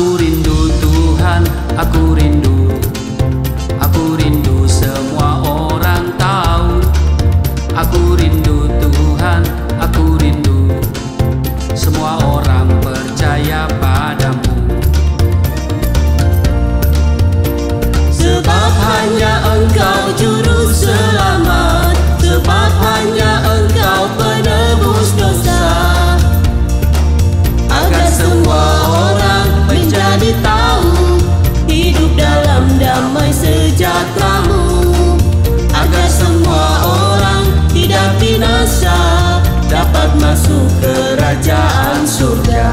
Aku rindu Tuhan, aku rindu. Aku rindu semua orang tahu. Aku rindu Tuhan, aku rindu. Semua orang percaya padamu. Sebab hanya Engkau juru selamat, sebab hanya Engkau penebus dosa. Agar semua orang menjadi tahu hidup dalam damai sejahtera-Mu. Agar semua orang tidak binasa, dapat masuk kerajaan surga.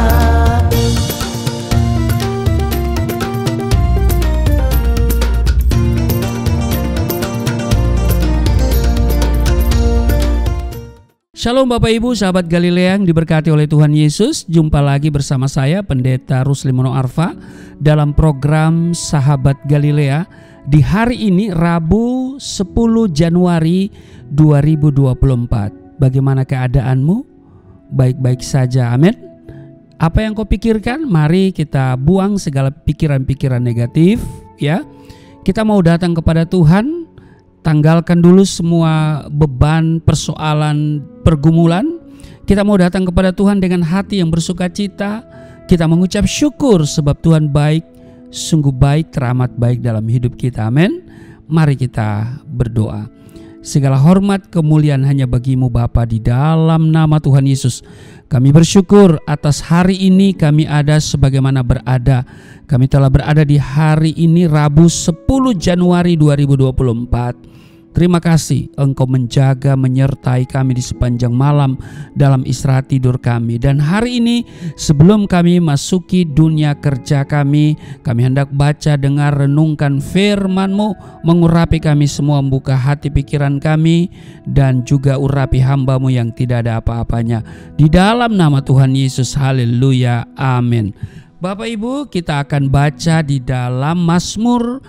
Shalom Bapak Ibu, sahabat Galilea yang diberkati oleh Tuhan Yesus. Jumpa lagi bersama saya Pendeta Ruslimono Arfa dalam program Sahabat Galilea di hari ini Rabu 10 Januari 2024. Bagaimana keadaanmu? Baik-baik saja, amin. Apa yang kau pikirkan? Mari kita buang segala pikiran-pikiran negatif, ya. Kita mau datang kepada Tuhan. Tanggalkan dulu semua beban, persoalan, pergumulan. Kita mau datang kepada Tuhan dengan hati yang bersuka cita. Kita mengucap syukur sebab Tuhan baik, sungguh baik, teramat baik dalam hidup kita. Amin. Mari kita berdoa. Segala hormat kemuliaan hanya bagi-Mu Bapa, di dalam nama Tuhan Yesus. Kami bersyukur atas hari ini kami ada sebagaimana berada. Kami telah berada di hari ini Rabu 10 Januari 2024. Terima kasih Engkau menjaga, menyertai kami di sepanjang malam dalam istirahat tidur kami. Dan hari ini sebelum kami masuki dunia kerja kami hendak baca, dengar, renungkan firman-Mu, mengurapi kami semua, membuka hati pikiran kami, dan juga urapi hamba-Mu yang tidak ada apa-apanya. Di dalam nama Tuhan Yesus, haleluya, amin. Bapak Ibu, kita akan baca di dalam Mazmur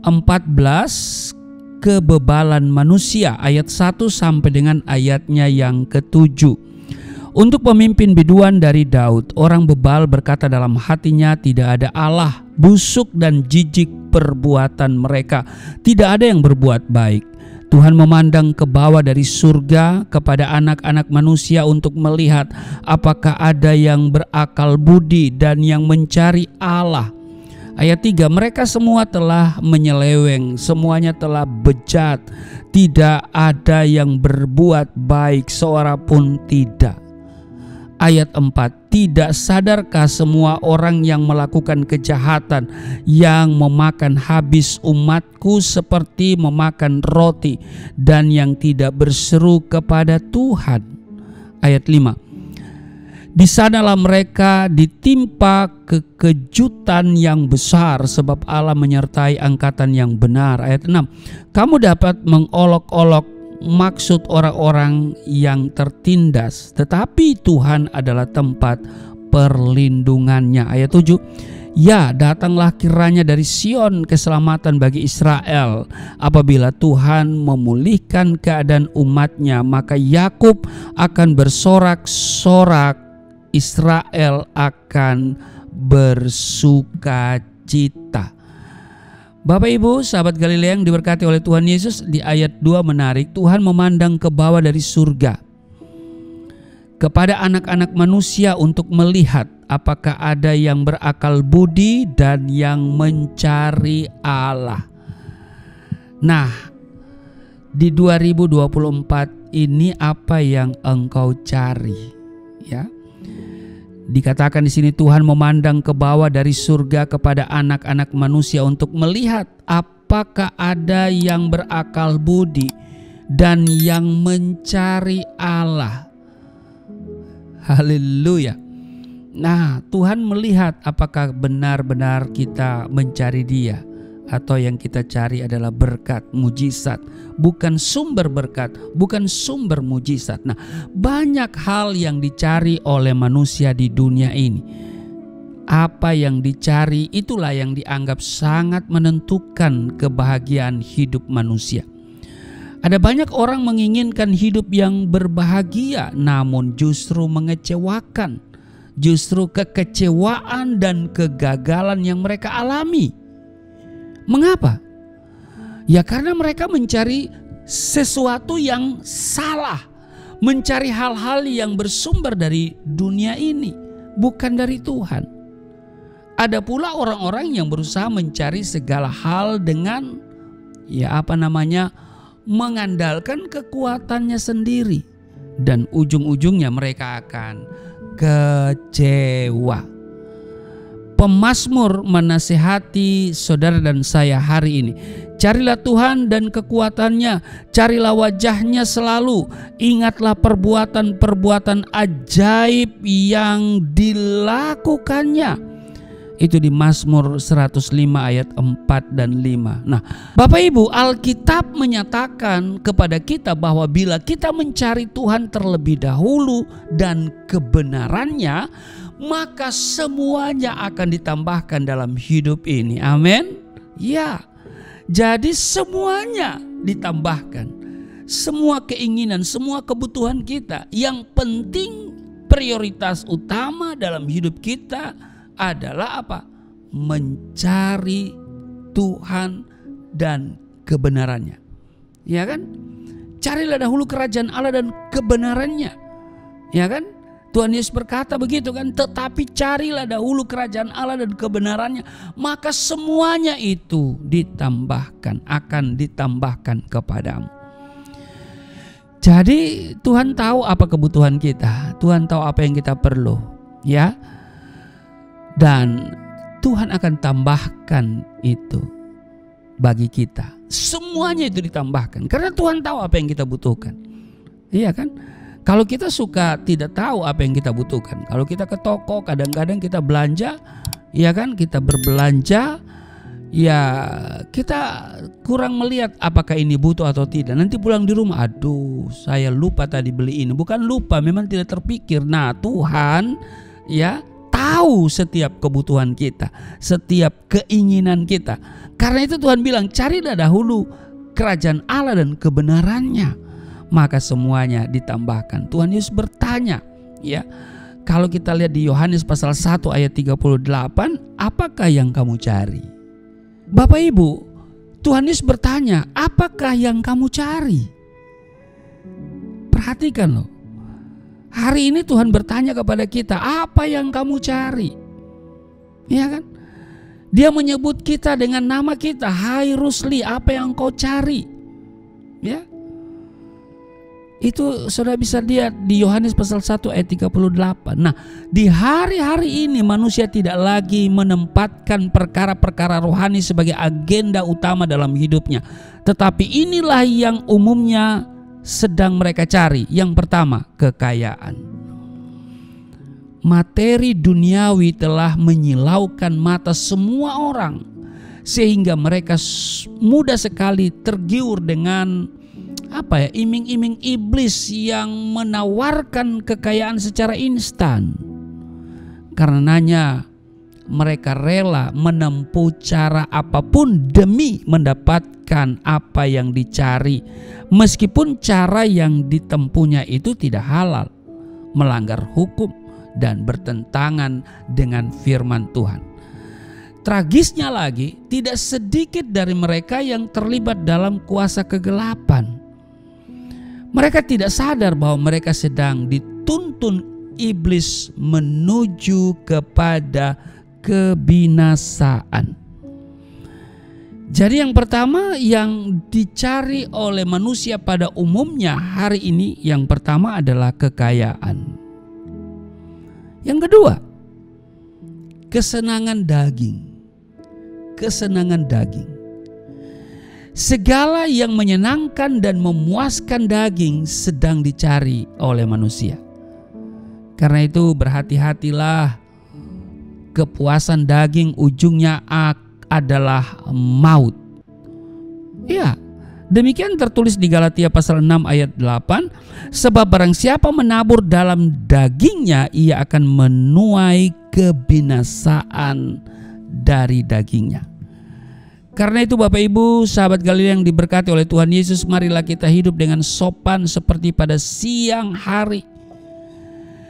14, kebebalan manusia, ayat 1 sampai dengan ayatnya yang ke-7. Untuk pemimpin biduan dari Daud, orang bebal berkata dalam hatinya, tidak ada Allah, busuk dan jijik perbuatan mereka, tidak ada yang berbuat baik. Tuhan memandang ke bawah dari surga kepada anak-anak manusia untuk melihat apakah ada yang berakal budi dan yang mencari Allah. Ayat 3, mereka semua telah menyeleweng, semuanya telah bejat, tidak ada yang berbuat baik, seorang pun tidak. Ayat 4, tidak sadarkah semua orang yang melakukan kejahatan, yang memakan habis umatku seperti memakan roti, dan yang tidak berseru kepada Tuhan. Ayat 5, di sanalah mereka ditimpa kekejutan yang besar, sebab Allah menyertai angkatan yang benar. Ayat 6, kamu dapat mengolok-olok maksud orang-orang yang tertindas, tetapi Tuhan adalah tempat perlindungannya. Ayat 7, ya, datanglah kiranya dari Sion keselamatan bagi Israel. Apabila Tuhan memulihkan keadaan umatnya, maka Yakub akan bersorak-sorak, Israel akan bersuka cita. Bapak Ibu, sahabat Galilea yang diberkati oleh Tuhan Yesus, di ayat 2 menarik. Tuhan memandang ke bawah dari surga kepada anak-anak manusia untuk melihat apakah ada yang berakal budi dan yang mencari Allah. Nah, di 2024 ini apa yang engkau cari? Ya. Dikatakan di sini Tuhan memandang ke bawah dari surga kepada anak-anak manusia untuk melihat apakah ada yang berakal budi dan yang mencari Allah. Haleluya. Nah, Tuhan melihat apakah benar-benar kita mencari Dia, atau yang kita cari adalah berkat, mujizat, bukan sumber berkat, bukan sumber mujizat. Nah, banyak hal yang dicari oleh manusia di dunia ini. Apa yang dicari itulah yang dianggap sangat menentukan kebahagiaan hidup manusia. Ada banyak orang menginginkan hidup yang berbahagia, namun justru mengecewakan. justru kekecewaan dan kegagalan yang mereka alami. Mengapa? Ya karena mereka mencari sesuatu yang salah, mencari hal-hal yang bersumber dari dunia ini, bukan dari Tuhan. Ada pula orang-orang yang berusaha mencari segala hal dengan mengandalkan kekuatannya sendiri, dan ujung-ujungnya mereka akan kecewa. Pemazmur menasihati saudara dan saya hari ini, carilah Tuhan dan kekuatannya, carilah wajahnya selalu, ingatlah perbuatan-perbuatan ajaib yang dilakukannya. Itu di Mazmur 105 ayat 4 dan 5. Nah, Bapak Ibu, Alkitab menyatakan kepada kita bahwa bila kita mencari Tuhan terlebih dahulu dan kebenarannya, maka semuanya akan ditambahkan dalam hidup ini. Amin. Ya. Jadi semuanya ditambahkan. Semua keinginan, semua kebutuhan kita. Yang penting, prioritas utama dalam hidup kita adalah apa? Mencari Tuhan dan kebenarannya. Ya kan? Carilah dahulu kerajaan Allah dan kebenarannya. Ya kan? Tuhan Yesus berkata begitu kan, tetapi carilah dahulu kerajaan Allah dan kebenarannya, maka semuanya itu akan ditambahkan kepadamu. Jadi Tuhan tahu apa kebutuhan kita, Tuhan tahu apa yang kita perlu, ya. Dan Tuhan akan tambahkan itu bagi kita. Semuanya itu ditambahkan karena Tuhan tahu apa yang kita butuhkan. Iya kan? Kalau kita suka tidak tahu apa yang kita butuhkan, kalau kita ke toko kadang-kadang kita belanja, ya kan, kita berbelanja, ya kita kurang melihat apakah ini butuh atau tidak. Nanti pulang di rumah, aduh saya lupa tadi beli ini. Bukan lupa, memang tidak terpikir. Nah, Tuhan ya tahu setiap kebutuhan kita, setiap keinginan kita. Karena itu Tuhan bilang, carilah dahulu kerajaan Allah dan kebenarannya, maka semuanya ditambahkan. Tuhan Yesus bertanya, ya, kalau kita lihat di Yohanes pasal 1 ayat 38, apakah yang kamu cari? Bapak Ibu, Tuhan Yesus bertanya, apakah yang kamu cari? Perhatikan loh. Hari ini Tuhan bertanya kepada kita, apa yang kamu cari? Ya kan? Dia menyebut kita dengan nama kita, hai Rusli, apa yang kau cari? Ya. Itu saudara bisa lihat di Yohanes pasal 1 ayat 38. Nah, di hari-hari ini manusia tidak lagi menempatkan perkara-perkara rohani sebagai agenda utama dalam hidupnya. Tetapi inilah yang umumnya sedang mereka cari. Yang pertama, kekayaan. Materi duniawi telah menyilaukan mata semua orang, sehingga mereka mudah sekali tergiur dengan iming-iming iblis yang menawarkan kekayaan secara instan. Karenanya mereka rela menempuh cara apapun demi mendapatkan apa yang dicari, meskipun cara yang ditempuhnya itu tidak halal, melanggar hukum, dan bertentangan dengan firman Tuhan. Tragisnya lagi, tidak sedikit dari mereka yang terlibat dalam kuasa kegelapan. Mereka tidak sadar bahwa mereka sedang dituntun iblis menuju kepada kebinasaan. Jadi yang pertama yang dicari oleh manusia pada umumnya hari ini, yang pertama adalah kekayaan. Yang kedua, kesenangan daging. Kesenangan daging. Segala yang menyenangkan dan memuaskan daging sedang dicari oleh manusia. Karena itu berhati-hatilah, kepuasan daging ujungnya adalah maut. Ya, demikian tertulis di Galatia pasal 6 ayat 8, sebab barang siapa menabur dalam dagingnya, ia akan menuai kebinasaan dari dagingnya. Karena itu Bapak Ibu, sahabat Galilea yang diberkati oleh Tuhan Yesus, marilah kita hidup dengan sopan seperti pada siang hari.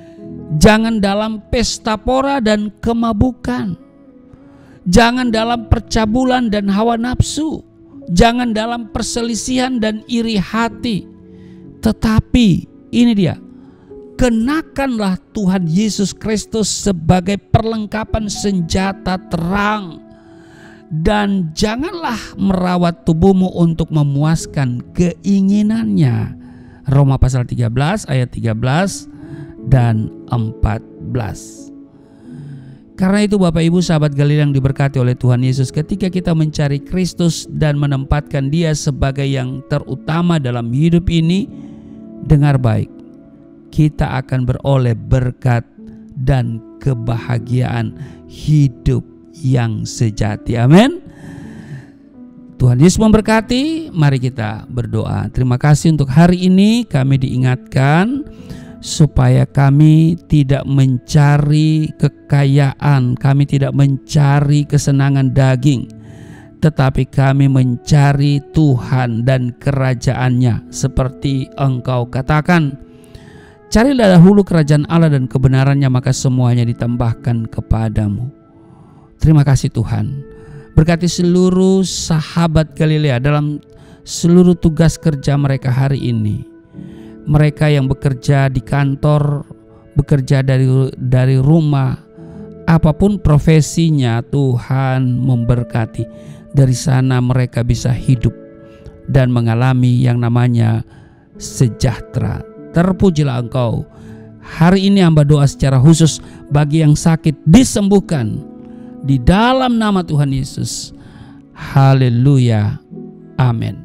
Jangan dalam pesta pora dan kemabukan. Jangan dalam percabulan dan hawa nafsu. Jangan dalam perselisihan dan iri hati. Tetapi ini dia, kenakanlah Tuhan Yesus Kristus sebagai perlengkapan senjata terang. Dan janganlah merawat tubuhmu untuk memuaskan keinginannya. Roma pasal 13 ayat 13 dan 14. Karena itu Bapak Ibu sahabat Galilea yang diberkati oleh Tuhan Yesus, ketika kita mencari Kristus dan menempatkan Dia sebagai yang terutama dalam hidup ini, dengar baik, kita akan beroleh berkat dan kebahagiaan hidup yang sejati. Amin. Tuhan Yesus memberkati. Mari kita berdoa. Terima kasih untuk hari ini kami diingatkan supaya kami tidak mencari kekayaan, kami tidak mencari kesenangan daging, tetapi kami mencari Tuhan dan kerajaan-Nya seperti Engkau katakan. Carilah dahulu kerajaan Allah dan kebenaran-Nya, maka semuanya ditambahkan kepadamu. Terima kasih Tuhan. Berkati seluruh sahabat Galilea dalam seluruh tugas kerja mereka hari ini. Mereka yang bekerja di kantor, bekerja dari rumah, apapun profesinya, Tuhan memberkati. Dari sana mereka bisa hidup dan mengalami yang namanya sejahtera. Terpujilah Engkau. Hari ini hamba doa secara khusus bagi yang sakit disembuhkan di dalam nama Tuhan Yesus. Haleluya. Amin.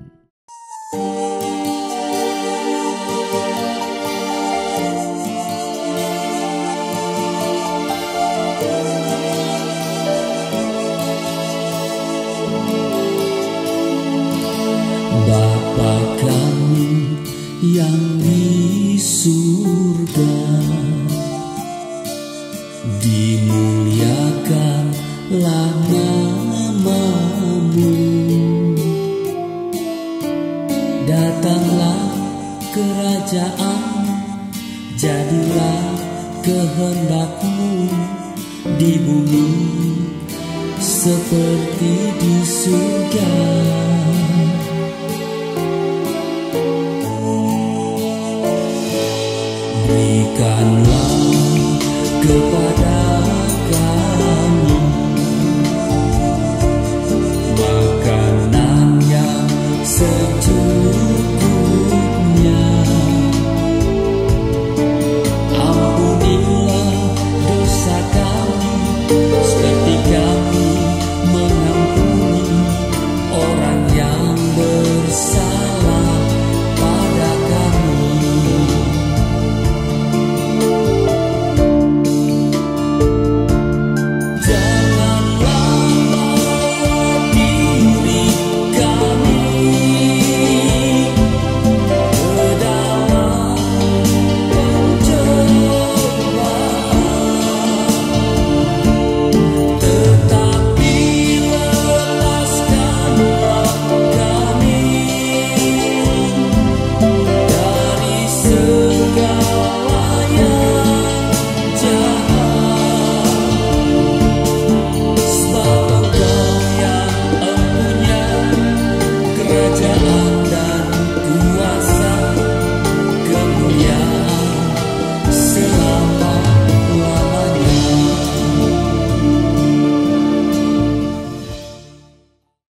Bapa kami yang di surga, dimuliakanlah nama-Mu. Datanglah kerajaan, jadilah kehendak-Mu di bumi seperti di surga. Berikanlah kepada